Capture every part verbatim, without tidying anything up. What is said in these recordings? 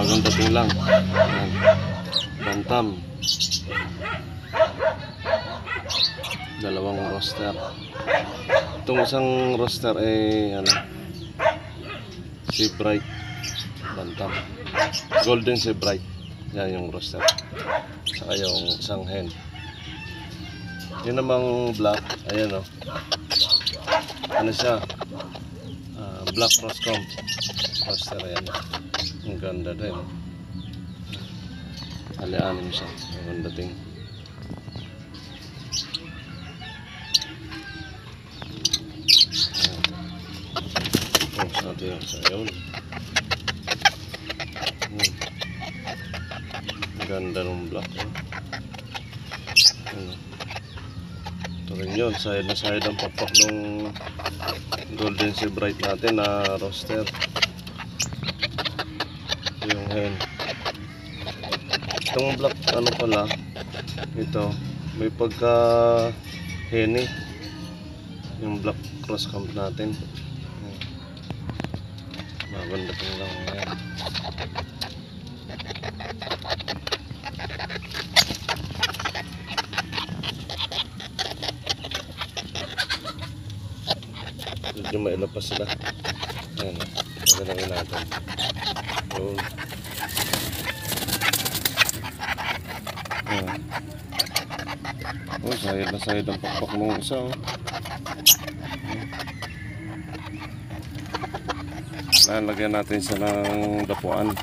bagong dating lang. Ayan. Bantam. Dalawang roster. Itong isang roster ay ano, si Bright Bantam. Golden si Bright. Yan yung roster. Saka yung isang hen. Yun namang black. Ayan o. Ano siya? Uh, black Roscom. Roster. Ayan. Ang ganda din. Ali-anim siya. Ang dating. Oh, sabi yung sa yun. Hmm. Ang ganda ng black. Eh. Ano. Ito rin yun. Side na side ang papak ng Golden Sea Bright natin na roster. Ito yung hen. Itong black ano pala, ito may pagka henny yung black cross camp natin. Maganda pang lang yan. Medyo mailapas sila. Ayan, magandang natin. Yun. Ayan. Oh, sayad na sayad ang pakpak mong isa. Oh. Lalagyan natin siya ng dapuan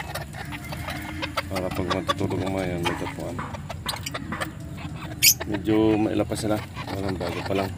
para pag matutulog ang mga yan, may dapuan. Medyo mailapas sila. Walang bago pa lang.